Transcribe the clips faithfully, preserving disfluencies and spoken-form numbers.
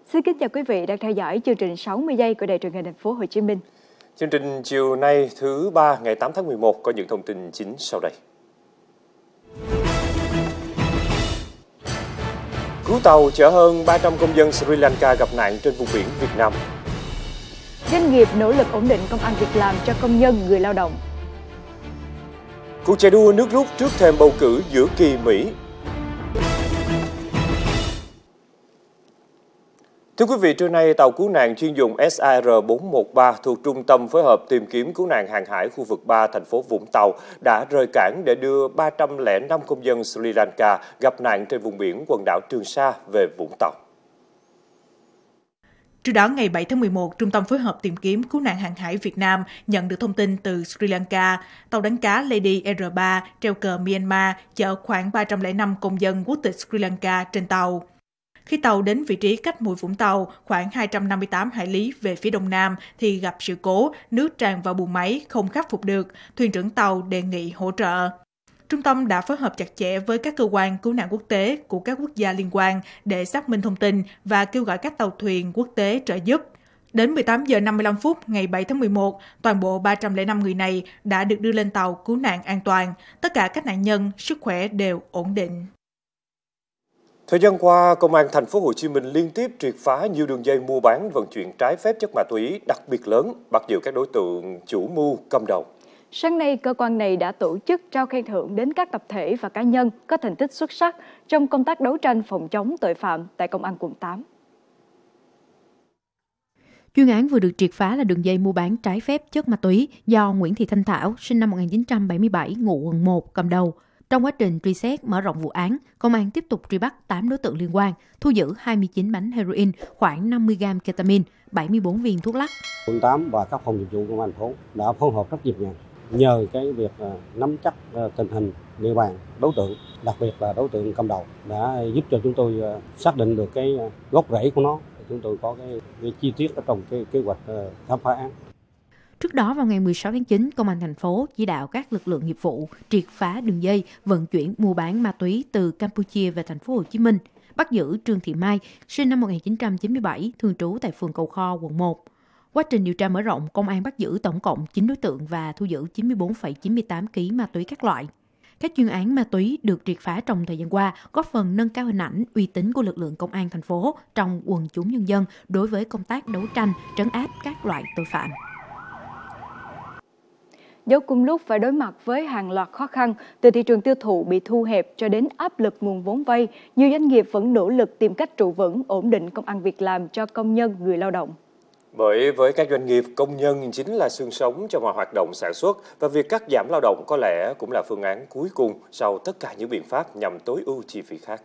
Xin kính chào quý vị đang theo dõi chương trình sáu mươi giây của Đài Truyền hình Thành phố Hồ Chí Minh. Chương trình chiều nay thứ ba ngày tám tháng mười một có những thông tin chính sau đây. Cứu tàu chở hơn ba trăm công dân Sri Lanka gặp nạn trên vùng biển Việt Nam. Doanh nghiệp nỗ lực ổn định công ăn việc làm cho công nhân, người lao động. Cuộc chạy đua nước rút trước thềm bầu cử giữa kỳ Mỹ. Thưa quý vị, trưa nay tàu cứu nạn chuyên dụng S A R bốn một ba thuộc Trung tâm phối hợp tìm kiếm cứu nạn hàng hải khu vực ba thành phố Vũng Tàu đã rời cảng để đưa ba trăm lẻ năm công dân Sri Lanka gặp nạn trên vùng biển quần đảo Trường Sa về Vũng Tàu. Trước đó, ngày bảy tháng mười một, Trung tâm phối hợp tìm kiếm cứu nạn hàng hải Việt Nam nhận được thông tin từ Sri Lanka, tàu đánh cá Lady R ba treo cờ Myanmar chở khoảng ba trăm lẻ năm công dân quốc tịch Sri Lanka trên tàu. Khi tàu đến vị trí cách mũi Vũng Tàu khoảng hai trăm năm mươi tám hải lý về phía đông nam thì gặp sự cố, nước tràn vào buồng máy không khắc phục được, thuyền trưởng tàu đề nghị hỗ trợ. Trung tâm đã phối hợp chặt chẽ với các cơ quan cứu nạn quốc tế của các quốc gia liên quan để xác minh thông tin và kêu gọi các tàu thuyền quốc tế trợ giúp. Đến mười tám giờ năm mươi lăm phút ngày bảy tháng mười một, toàn bộ ba trăm lẻ năm người này đã được đưa lên tàu cứu nạn an toàn. Tất cả các nạn nhân sức khỏe đều ổn định. Thời gian qua, Công an Thành phố Hồ Chí Minh liên tiếp triệt phá nhiều đường dây mua bán vận chuyển trái phép chất ma túy đặc biệt lớn, bắt giữ các đối tượng chủ mưu cầm đầu. Sáng nay, cơ quan này đã tổ chức trao khen thưởng đến các tập thể và cá nhân có thành tích xuất sắc trong công tác đấu tranh phòng chống tội phạm tại Công an quận tám. Chuyên án vừa được triệt phá là đường dây mua bán trái phép chất ma túy do Nguyễn Thị Thanh Thảo, sinh năm một nghìn chín trăm bảy mươi bảy, ngụ quận một, cầm đầu. Trong quá trình truy xét mở rộng vụ án, công an tiếp tục truy bắt tám đối tượng liên quan, thu giữ hai mươi chín bánh heroin, khoảng năm mươi gam ketamine, bảy mươi bốn viên thuốc lắc. quận tám và các phòng nghiệp vụ công an thành phố đã phối hợp rất nhịp nhàng. Nhờ cái việc nắm chắc tình hình địa bàn, đối tượng, đặc biệt là đối tượng cầm đầu đã giúp cho chúng tôi xác định được cái gốc rễ của nó. Chúng tôi có cái, cái chi tiết ở trong cái kế hoạch khám phá án. Trước đó vào ngày mười sáu tháng chín, Công an thành phố chỉ đạo các lực lượng nghiệp vụ triệt phá đường dây vận chuyển mua bán ma túy từ Campuchia về Thành phố Hồ Chí Minh, bắt giữ Trương Thị Mai, sinh năm một nghìn chín trăm chín mươi bảy, thường trú tại phường Cầu Kho, quận một. Quá trình điều tra mở rộng, công an bắt giữ tổng cộng chín đối tượng và thu giữ chín mươi bốn phẩy chín mươi tám ki lô gam ma túy các loại. Các chuyên án ma túy được triệt phá trong thời gian qua góp phần nâng cao hình ảnh, uy tín của lực lượng công an thành phố trong quần chúng nhân dân đối với công tác đấu tranh, trấn áp các loại tội phạm. Dẫu cùng lúc phải đối mặt với hàng loạt khó khăn, từ thị trường tiêu thụ bị thu hẹp cho đến áp lực nguồn vốn vay, nhiều doanh nghiệp vẫn nỗ lực tìm cách trụ vững, ổn định công ăn việc làm cho công nhân, người lao động. Bởi với các doanh nghiệp, công nhân chính là xương sống cho mọi hoạt động sản xuất và việc cắt giảm lao động có lẽ cũng là phương án cuối cùng sau tất cả những biện pháp nhằm tối ưu chi phí khác.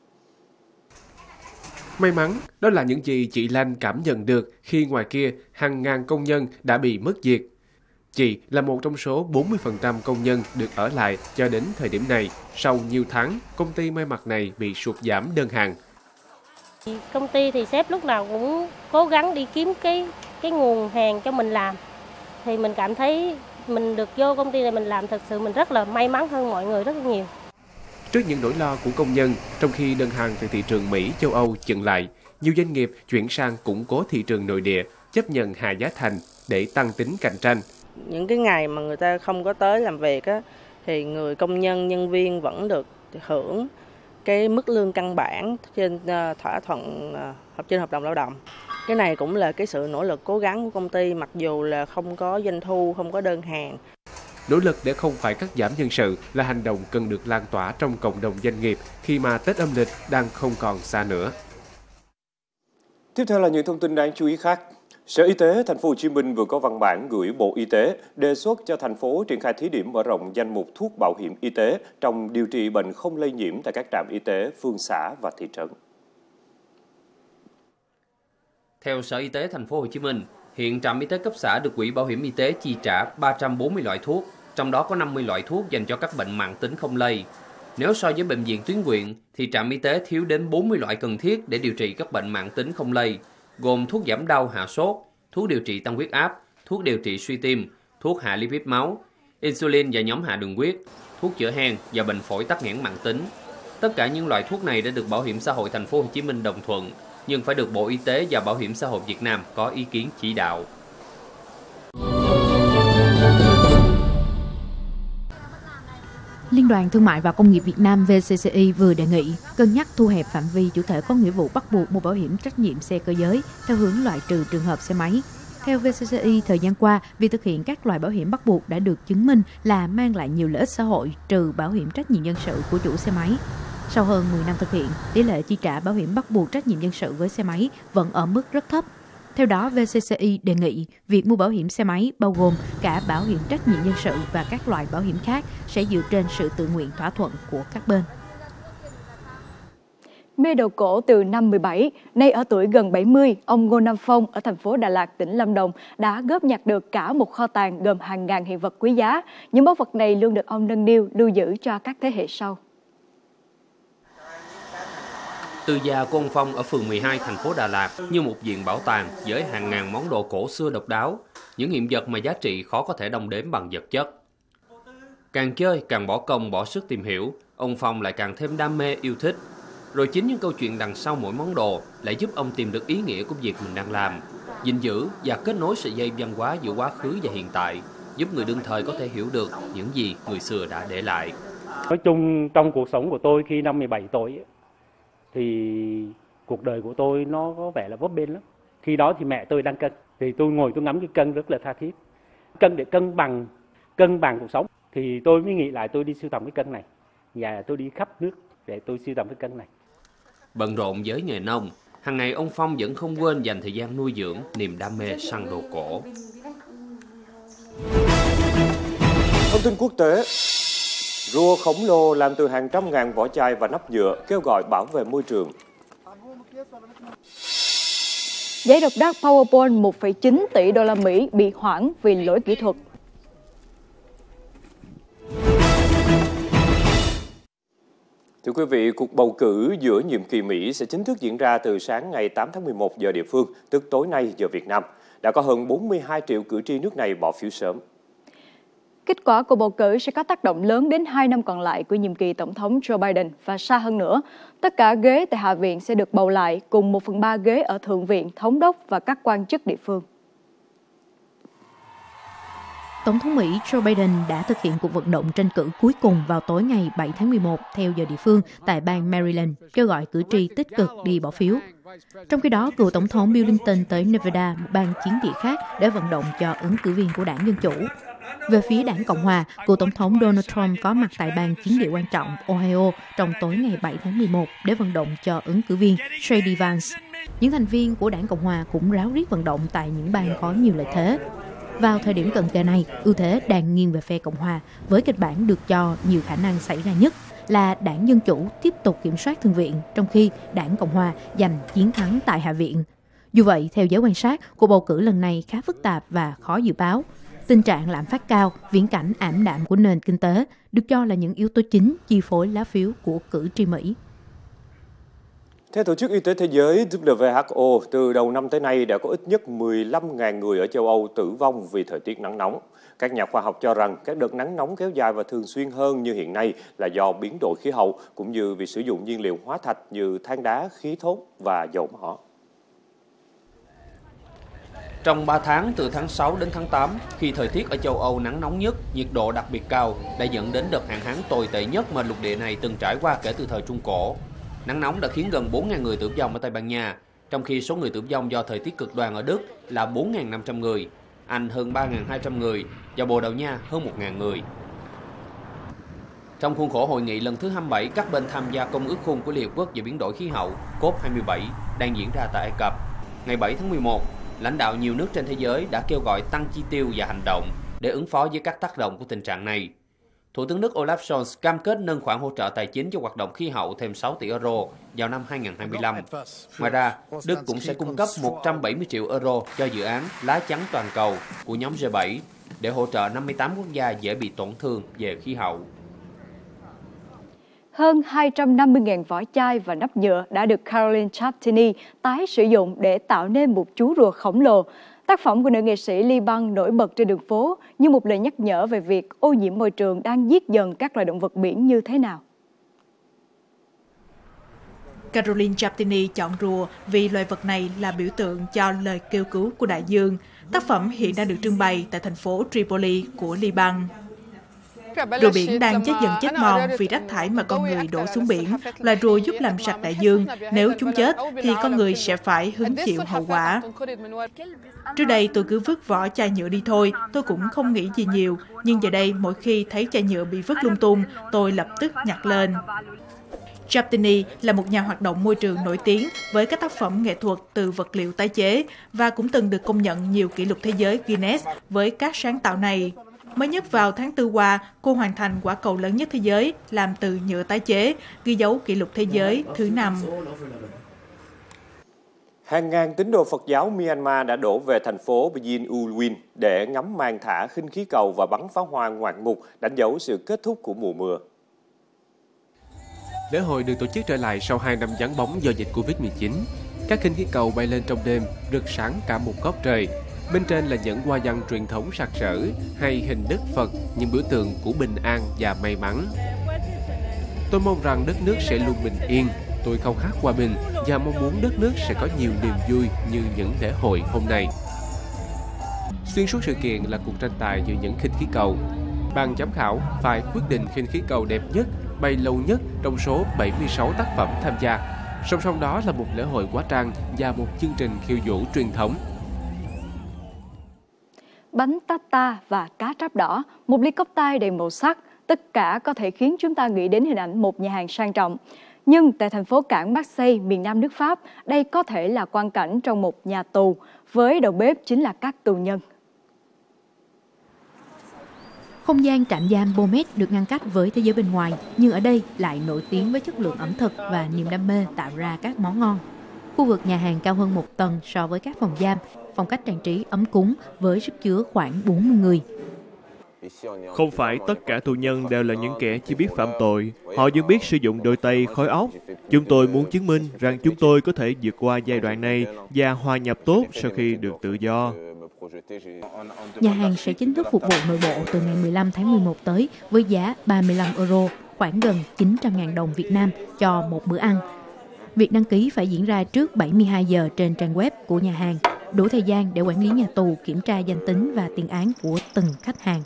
May mắn, đó là những gì chị Lan cảm nhận được khi ngoài kia hàng ngàn công nhân đã bị mất việc. Chị là một trong số bốn mươi phần trăm công nhân được ở lại cho đến thời điểm này. Sau nhiều tháng, công ty may mặc này bị sụt giảm đơn hàng. Công ty thì sếp lúc nào cũng cố gắng đi kiếm cái cái nguồn hàng cho mình làm. Thì mình cảm thấy mình được vô công ty này mình làm thật sự mình rất là may mắn hơn mọi người rất là nhiều. Trước những nỗi lo của công nhân, trong khi đơn hàng từ thị trường Mỹ, châu Âu chững lại, nhiều doanh nghiệp chuyển sang củng cố thị trường nội địa, chấp nhận hạ giá thành để tăng tính cạnh tranh. Những cái ngày mà người ta không có tới làm việc á, thì người công nhân, nhân viên vẫn được hưởng cái mức lương căn bản trên thỏa thuận hợp trên hợp đồng lao động. Cái này cũng là cái sự nỗ lực cố gắng của công ty mặc dù là không có doanh thu, không có đơn hàng. Nỗ lực để không phải cắt giảm nhân sự là hành động cần được lan tỏa trong cộng đồng doanh nghiệp khi mà Tết âm lịch đang không còn xa nữa. Tiếp theo là những thông tin đáng chú ý khác. Sở Y tế Thành phố Hồ Chí Minh vừa có văn bản gửi Bộ Y tế đề xuất cho thành phố triển khai thí điểm mở rộng danh mục thuốc bảo hiểm y tế trong điều trị bệnh không lây nhiễm tại các trạm y tế, phường xã và thị trấn. Theo Sở Y tế Thành phố Hồ Chí Minh, hiện trạm y tế cấp xã được Quỹ Bảo hiểm y tế chi trả ba trăm bốn mươi loại thuốc, trong đó có năm mươi loại thuốc dành cho các bệnh mãn tính không lây. Nếu so với bệnh viện tuyến huyện thì trạm y tế thiếu đến bốn mươi loại cần thiết để điều trị các bệnh mãn tính không lây, gồm thuốc giảm đau hạ sốt, thuốc điều trị tăng huyết áp, thuốc điều trị suy tim, thuốc hạ lipid máu, insulin và nhóm hạ đường huyết, thuốc chữa hen và bệnh phổi tắc nghẽn mãn tính. Tất cả những loại thuốc này đã được Bảo hiểm xã hội Thành phố Hồ Chí Minh đồng thuận. nhưng phải được Bộ Y tế và Bảo hiểm xã hội Việt Nam có ý kiến chỉ đạo. Liên đoàn Thương mại và Công nghiệp Việt Nam V C C I vừa đề nghị cân nhắc thu hẹp phạm vi chủ thể có nghĩa vụ bắt buộc mua bảo hiểm trách nhiệm xe cơ giới theo hướng loại trừ trường hợp xe máy. Theo V C C I, thời gian qua, việc thực hiện các loại bảo hiểm bắt buộc đã được chứng minh là mang lại nhiều lợi ích xã hội trừ bảo hiểm trách nhiệm dân sự của chủ xe máy. Sau hơn mười năm thực hiện, tỷ lệ chi trả bảo hiểm bắt buộc trách nhiệm dân sự với xe máy vẫn ở mức rất thấp. Theo đó, V C C I đề nghị việc mua bảo hiểm xe máy bao gồm cả bảo hiểm trách nhiệm dân sự và các loại bảo hiểm khác sẽ dựa trên sự tự nguyện thỏa thuận của các bên. Mê đồ cổ từ năm mười bảy, nay ở tuổi gần bảy mươi, ông Ngô Nam Phong ở thành phố Đà Lạt, tỉnh Lâm Đồng đã góp nhặt được cả một kho tàng gồm hàng ngàn hiện vật quý giá. Những báu vật này luôn được ông nâng niu lưu giữ cho các thế hệ sau. Từ gia của ông Phong ở phường mười hai thành phố Đà Lạt như một viện bảo tàng với hàng ngàn món đồ cổ xưa độc đáo, những hiện vật mà giá trị khó có thể đong đếm bằng vật chất. Càng chơi càng bỏ công bỏ sức tìm hiểu, ông Phong lại càng thêm đam mê yêu thích. Rồi chính những câu chuyện đằng sau mỗi món đồ lại giúp ông tìm được ý nghĩa của việc mình đang làm, gìn giữ và kết nối sợi dây văn hóa giữa quá khứ và hiện tại, giúp người đương thời có thể hiểu được những gì người xưa đã để lại. Nói chung trong cuộc sống của tôi khi năm mười bảy tuổi thì cuộc đời của tôi nó có vẻ là bấp bênh lắm. Khi đó thì mẹ tôi đang cân, thì tôi ngồi tôi ngắm cái cân rất là tha thiết. Cân để cân bằng, cân bằng cuộc sống. Thì tôi mới nghĩ lại tôi đi sưu tầm cái cân này. Và tôi đi khắp nước để tôi sưu tầm cái cân này. Bận rộn với nghề nông, hàng ngày ông Phong vẫn không quên dành thời gian nuôi dưỡng niềm đam mê săn đồ cổ. Thông tin quốc tế. Rùa khổng lồ làm từ hàng trăm ngàn vỏ chai và nắp nhựa kêu gọi bảo vệ môi trường. Giấy độc đắc PowerPoint một phẩy chín tỷ đô la Mỹ bị hoãn vì lỗi kỹ thuật. Thưa quý vị, cuộc bầu cử giữa nhiệm kỳ Mỹ sẽ chính thức diễn ra từ sáng ngày tám tháng mười một giờ địa phương, tức tối nay giờ Việt Nam. Đã có hơn bốn mươi hai triệu cử tri nước này bỏ phiếu sớm. Kết quả của bầu cử sẽ có tác động lớn đến hai năm còn lại của nhiệm kỳ Tổng thống Joe Biden và xa hơn nữa. Tất cả ghế tại Hạ viện sẽ được bầu lại cùng một phần ba ghế ở Thượng viện, Thống đốc và các quan chức địa phương. Tổng thống Mỹ Joe Biden đã thực hiện cuộc vận động tranh cử cuối cùng vào tối ngày bảy tháng mười một theo giờ địa phương tại bang Maryland, kêu gọi cử tri tích cực đi bỏ phiếu. Trong khi đó, cựu Tổng thống Bill Clinton tới Nevada, một bang chiến địa khác, để vận động cho ứng cử viên của đảng Dân Chủ. Về phía đảng Cộng Hòa, cựu Tổng thống Donald Trump có mặt tại bang chiến địa quan trọng Ohio trong tối ngày bảy tháng mười một để vận động cho ứng cử viên J D Vance. Những thành viên của đảng Cộng Hòa cũng ráo riết vận động tại những bang có nhiều lợi thế. Vào thời điểm cận kề này, ưu thế đang nghiêng về phe Cộng Hòa, với kịch bản được cho nhiều khả năng xảy ra nhất là đảng Dân Chủ tiếp tục kiểm soát Thượng viện, trong khi đảng Cộng Hòa giành chiến thắng tại Hạ viện. Dù vậy, theo giới quan sát, cuộc bầu cử lần này khá phức tạp và khó dự báo. Tình trạng lạm phát cao, viễn cảnh ảm đạm của nền kinh tế được cho là những yếu tố chính chi phối lá phiếu của cử tri Mỹ. Theo Tổ chức Y tế Thế giới W H O, từ đầu năm tới nay đã có ít nhất mười lăm nghìn người ở châu Âu tử vong vì thời tiết nắng nóng. Các nhà khoa học cho rằng các đợt nắng nóng kéo dài và thường xuyên hơn như hiện nay là do biến đổi khí hậu, cũng như vì sử dụng nhiên liệu hóa thạch như than đá, khí thốt và dầu mỏ. Trong ba tháng từ tháng sáu đến tháng tám, khi thời tiết ở châu Âu nắng nóng nhất, nhiệt độ đặc biệt cao đã dẫn đến đợt hạn hán tồi tệ nhất mà lục địa này từng trải qua kể từ thời Trung Cổ. Nắng nóng đã khiến gần bốn nghìn người tử vong ở Tây Ban Nha, trong khi số người tử vong do thời tiết cực đoan ở Đức là bốn nghìn năm trăm người, Anh hơn ba nghìn hai trăm người và Bồ Đào Nha hơn một nghìn người. Trong khuôn khổ hội nghị lần thứ hai mươi bảy các bên tham gia Công ước Khung của Liên Hợp Quốc về biến đổi khí hậu C O P hai mươi bảy đang diễn ra tại Ai Cập, ngày bảy tháng mười một, lãnh đạo nhiều nước trên thế giới đã kêu gọi tăng chi tiêu và hành động để ứng phó với các tác động của tình trạng này. Thủ tướng Đức Olaf Scholz cam kết nâng khoản hỗ trợ tài chính cho hoạt động khí hậu thêm sáu tỷ euro vào năm hai nghìn không trăm hai mươi lăm. Ngoài ra, Đức cũng sẽ cung cấp một trăm bảy mươi triệu euro cho dự án Lá chắn toàn cầu của nhóm G bảy để hỗ trợ năm mươi tám quốc gia dễ bị tổn thương về khí hậu. Hơn hai trăm năm mươi nghìn vỏ chai và nắp nhựa đã được Caroline Chaptini tái sử dụng để tạo nên một chú rùa khổng lồ. Tác phẩm của nữ nghệ sĩ Liban nổi bật trên đường phố như một lời nhắc nhở về việc ô nhiễm môi trường đang giết dần các loài động vật biển như thế nào. Caroline Chaptini chọn rùa vì loài vật này là biểu tượng cho lời kêu cứu của đại dương. Tác phẩm hiện đang được trưng bày tại thành phố Tripoli của Liban. Rùa biển đang chết dần chết mòn vì rác thải mà con người đổ xuống biển. Loài rùa giúp làm sạch đại dương. Nếu chúng chết thì con người sẽ phải hứng chịu hậu quả. Trước đây tôi cứ vứt vỏ chai nhựa đi thôi, tôi cũng không nghĩ gì nhiều. Nhưng giờ đây mỗi khi thấy chai nhựa bị vứt lung tung, tôi lập tức nhặt lên. Chaptini là một nhà hoạt động môi trường nổi tiếng với các tác phẩm nghệ thuật từ vật liệu tái chế và cũng từng được công nhận nhiều kỷ lục thế giới Guinness với các sáng tạo này. Mới nhất vào tháng tư qua, cô hoàn thành quả cầu lớn nhất thế giới làm từ nhựa tái chế, ghi dấu kỷ lục thế giới thứ năm. Hàng ngàn tín đồ Phật giáo Myanmar đã đổ về thành phố Byin Ulwin để ngắm màn thả khinh khí cầu và bắn pháo hoa ngoạn mục, đánh dấu sự kết thúc của mùa mưa. Lễ hội được tổ chức trở lại sau hai năm vắng bóng do dịch Covid mười chín. Các khinh khí cầu bay lên trong đêm, rực sáng cả một góc trời. Bên trên là những hoa văn truyền thống sặc sỡ hay hình Đức Phật, những biểu tượng của bình an và may mắn. Tôi mong rằng đất nước sẽ luôn bình yên. Tôi khao khát hòa bình và mong muốn đất nước sẽ có nhiều niềm vui như những lễ hội hôm nay. Xuyên suốt sự kiện là cuộc tranh tài giữa những khinh khí cầu. Ban giám khảo phải quyết định khinh khí cầu đẹp nhất, bay lâu nhất trong số bảy mươi sáu tác phẩm tham gia. Song song đó là một lễ hội hóa trang và một chương trình khiêu vũ truyền thống. Bánh tata và cá tráp đỏ, một ly cốc tai đầy màu sắc, tất cả có thể khiến chúng ta nghĩ đến hình ảnh một nhà hàng sang trọng. Nhưng tại thành phố cảng Marseille, miền nam nước Pháp, đây có thể là quang cảnh trong một nhà tù, với đầu bếp chính là các tù nhân. Không gian trạm giam Beaumet được ngăn cách với thế giới bên ngoài, nhưng ở đây lại nổi tiếng với chất lượng ẩm thực và niềm đam mê tạo ra các món ngon. Khu vực nhà hàng cao hơn một tầng so với các phòng giam, phong cách trang trí ấm cúng với sức chứa khoảng bốn mươi người. Không phải tất cả tù nhân đều là những kẻ chỉ biết phạm tội, họ vẫn biết sử dụng đôi tay khối óc. Chúng tôi muốn chứng minh rằng chúng tôi có thể vượt qua giai đoạn này và hòa nhập tốt sau khi được tự do. Nhà hàng sẽ chính thức phục vụ nội bộ từ ngày mười lăm tháng mười một tới với giá ba mươi lăm euro, khoảng gần chín trăm nghìn đồng Việt Nam cho một bữa ăn. Việc đăng ký phải diễn ra trước bảy mươi hai giờ trên trang web của nhà hàng, đủ thời gian để quản lý nhà tù kiểm tra danh tính và tiền án của từng khách hàng.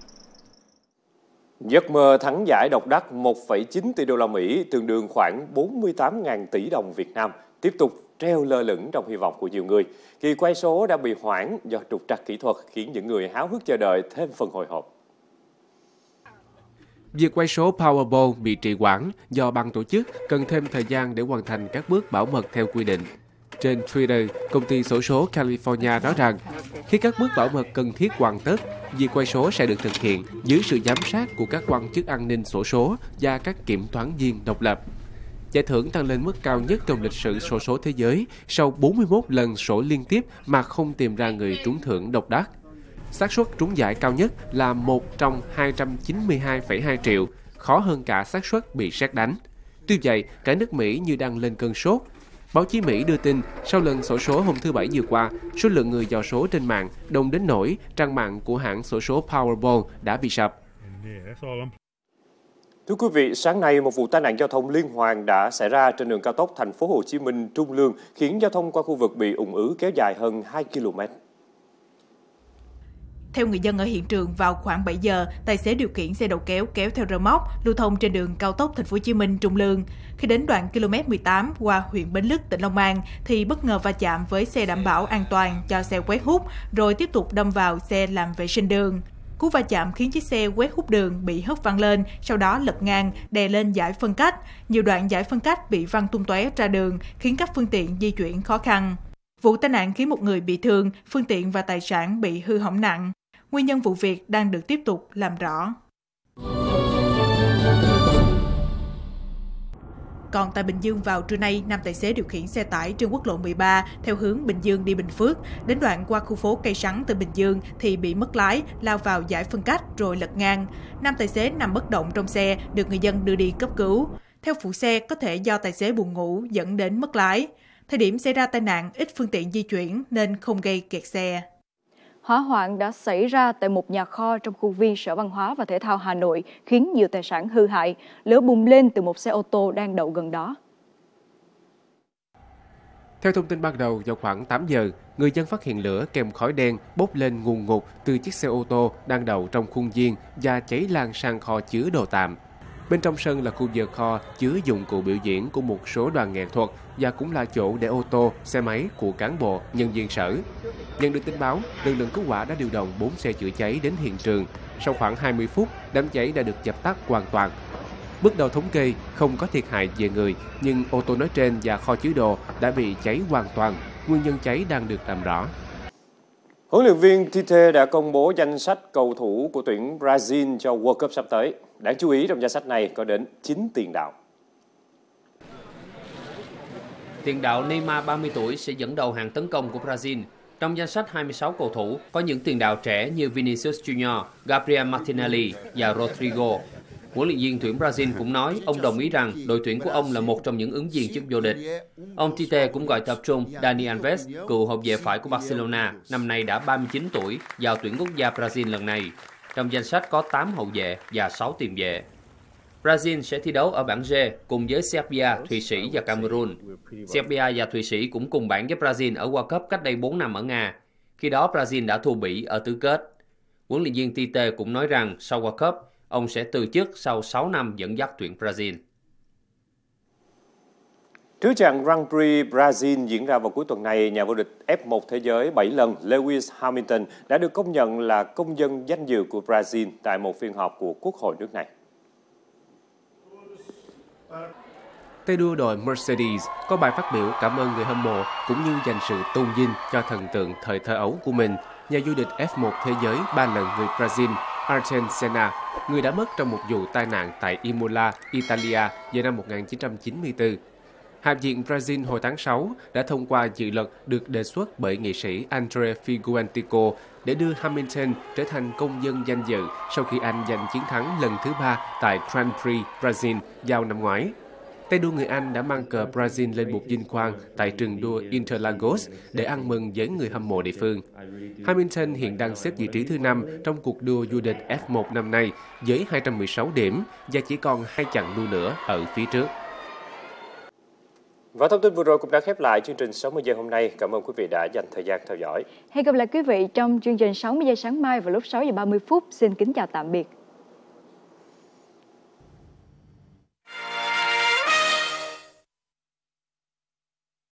Giấc mơ thắng giải độc đắc một phẩy chín tỷ đô la Mỹ, tương đương khoảng bốn mươi tám nghìn tỷ đồng Việt Nam, tiếp tục treo lơ lửng trong hy vọng của nhiều người. Kỳ quay số đã bị hoãn do trục trặc kỹ thuật, khiến những người háo hức chờ đợi thêm phần hồi hộp. Việc quay số Powerball bị trì hoãn do ban tổ chức cần thêm thời gian để hoàn thành các bước bảo mật theo quy định. Trên Twitter, công ty xổ số California nói rằng khi các bước bảo mật cần thiết hoàn tất, việc quay số sẽ được thực hiện dưới sự giám sát của các quan chức an ninh xổ số và các kiểm toán viên độc lập. Giải thưởng tăng lên mức cao nhất trong lịch sử xổ số thế giới sau bốn mươi mốt lần sổ liên tiếp mà không tìm ra người trúng thưởng độc đắc. Xác suất trúng giải cao nhất là một trong hai trăm chín mươi hai phẩy hai triệu, khó hơn cả xác suất bị sét đánh. Tuy vậy, cả nước Mỹ như đang lên cơn sốt. Báo chí Mỹ đưa tin, sau lần xổ số hôm thứ Bảy vừa qua, số lượng người dò số trên mạng đông đến nỗi trang mạng của hãng xổ số Powerball đã bị sập. Thưa quý vị, sáng nay một vụ tai nạn giao thông liên hoàn đã xảy ra trên đường cao tốc Thành phố Hồ Chí Minh Trung Lương, khiến giao thông qua khu vực bị ùn ứ kéo dài hơn hai ki lô mét. Theo người dân ở hiện trường, vào khoảng bảy giờ, tài xế điều khiển xe đầu kéo kéo theo rơ móc lưu thông trên đường cao tốc Thành phố Hồ Chí Minh Trung Lương. Khi đến đoạn ki lô mét mười tám qua huyện Bến Lức, tỉnh Long An thì bất ngờ va chạm với xe đảm bảo an toàn cho xe quét hút, rồi tiếp tục đâm vào xe làm vệ sinh đường. Cú va chạm khiến chiếc xe quét hút đường bị hất văng lên, sau đó lật ngang, đè lên dải phân cách. Nhiều đoạn dải phân cách bị văng tung tóe ra đường, khiến các phương tiện di chuyển khó khăn. Vụ tai nạn khiến một người bị thương, phương tiện và tài sản bị hư hỏng nặng. Nguyên nhân vụ việc đang được tiếp tục làm rõ. Còn tại Bình Dương vào trưa nay, nam tài xế điều khiển xe tải trên quốc lộ mười ba theo hướng Bình Dương đi Bình Phước, đến đoạn qua khu phố Cây Sắn từ Bình Dương thì bị mất lái, lao vào dải phân cách rồi lật ngang. Nam tài xế nằm bất động trong xe, được người dân đưa đi cấp cứu. Theo phụ xe, có thể do tài xế buồn ngủ dẫn đến mất lái. Thời điểm xảy ra tai nạn, ít phương tiện di chuyển nên không gây kẹt xe. Hỏa hoạn đã xảy ra tại một nhà kho trong khuôn viên Sở Văn hóa và Thể thao Hà Nội, khiến nhiều tài sản hư hại. Lửa bùng lên từ một xe ô tô đang đậu gần đó. Theo thông tin ban đầu, vào khoảng tám giờ, người dân phát hiện lửa kèm khói đen bốc lên ngùn ngụt từ chiếc xe ô tô đang đậu trong khuôn viên và cháy lan sang kho chứa đồ tạm. Bên trong sân là khu vực kho chứa dụng cụ biểu diễn của một số đoàn nghệ thuật và cũng là chỗ để ô tô, xe máy của cán bộ, nhân viên sở. Nhận được tin báo, lực lượng cứu hỏa đã điều động bốn xe chữa cháy đến hiện trường. Sau khoảng hai mươi phút, đám cháy đã được dập tắt hoàn toàn. Bước đầu thống kê không có thiệt hại về người, nhưng ô tô nói trên và kho chứa đồ đã bị cháy hoàn toàn. Nguyên nhân cháy đang được làm rõ. Huấn luyện viên Tite đã công bố danh sách cầu thủ của tuyển Brazil cho World Cup sắp tới. Đáng chú ý trong danh sách này có đến chín tiền đạo. Tiền đạo Neymar ba mươi tuổi sẽ dẫn đầu hàng tấn công của Brazil. Trong danh sách hai mươi sáu cầu thủ có những tiền đạo trẻ như Vinicius Junior, Gabriel Martinelli và Rodrigo. Huấn luyện viên tuyển Brazil cũng nói ông đồng ý rằng đội tuyển của ông là một trong những ứng viên chức vô địch. Ông Tite cũng gọi tập trung Dani Alves, cựu hậu vệ phải của Barcelona, năm nay đã ba mươi chín tuổi, vào tuyển quốc gia Brazil lần này. Trong danh sách có tám hậu vệ và sáu tiền vệ. Brazil sẽ thi đấu ở bảng G cùng với Serbia, Thụy Sĩ và Cameroon. Serbia và Thụy Sĩ cũng cùng bảng với Brazil ở World Cup cách đây bốn năm ở Nga. Khi đó Brazil đã thua Bỉ ở tứ kết. Huấn luyện viên Tite cũng nói rằng sau World Cup, ông sẽ từ chức sau sáu năm dẫn dắt tuyển Brazil. Trước trận Grand Prix Brazil diễn ra vào cuối tuần này, nhà vô địch F một thế giới bảy lần Lewis Hamilton đã được công nhận là công dân danh dự của Brazil tại một phiên họp của Quốc hội nước này. Tay đua đội Mercedes có bài phát biểu cảm ơn người hâm mộ cũng như dành sự tôn vinh cho thần tượng thời thơ ấu của mình, nhà vô địch F một thế giới ba lần người Brazil Ayrton Senna, người đã mất trong một vụ tai nạn tại Imola, Italia vào năm một nghìn chín trăm chín mươi tư. Hạ viện Brazil hồi tháng sáu đã thông qua dự luật được đề xuất bởi nghị sĩ André Figueiredo để đưa Hamilton trở thành công dân danh dự sau khi anh giành chiến thắng lần thứ ba tại Grand Prix Brazil vào năm ngoái. Tay đua người Anh đã mang cờ Brazil lên bục vinh quang tại trường đua Interlagos để ăn mừng với người hâm mộ địa phương. Hamilton hiện đang xếp vị trí thứ năm trong cuộc đua vô địch F một năm nay với hai trăm mười sáu điểm và chỉ còn hai chặng đua nữa ở phía trước. Và thông tin vừa rồi cũng đã khép lại chương trình sáu mươi giờ hôm nay. Cảm ơn quý vị đã dành thời gian theo dõi. Hẹn gặp lại quý vị trong chương trình sáu mươi giờ sáng mai vào lúc sáu giờ ba mươi phút. Xin kính chào tạm biệt.